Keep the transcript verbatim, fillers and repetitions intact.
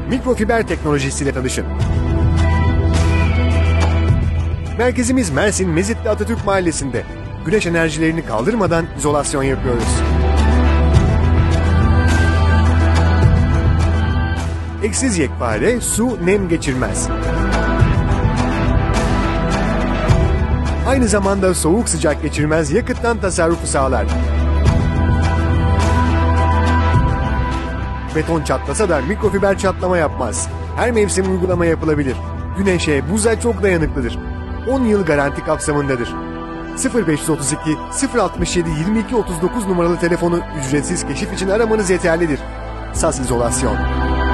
mikrofiber teknolojisiyle tanışın. Merkezimiz Mersin Mezitli Atatürk Mahallesi'nde. Güneş enerjilerini kaldırmadan izolasyon yapıyoruz. Eksiz yekpare, su, nem geçirmez. Aynı zamanda soğuk sıcak geçirmez, yakıttan tasarrufu sağlar. Beton çatlasa da mikrofiber çatlama yapmaz. Her mevsim uygulama yapılabilir. Güneşe, buza çok dayanıklıdır. on yıl garanti kapsamındadır. sıfır beş otuz iki sıfır altmış yedi yirmi iki otuz dokuz numaralı telefonu ücretsiz keşif için aramanız yeterlidir. S A S İzolasyon.